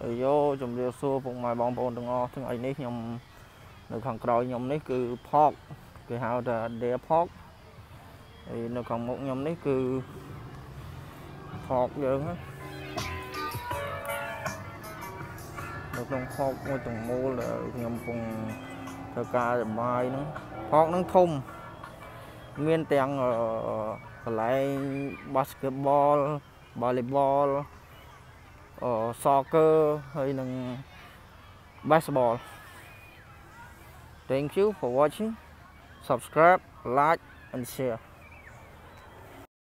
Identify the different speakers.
Speaker 1: vô chùm điều xua vùng ngoài bóng bồn từng ngò thường ấy nít nhầm nó còn còi nhầm nít cứ pork cái hào là để pork thì nó còn một nhầm nít cứ pork vậy á nó còn pork ngôi từng mua là nhầm vùng thơ ca là mai nữa pork nó thùng nguyên tiếng lại basketball volleyball soccer hay là baseball. Thank you for watching. Subscribe, like and share.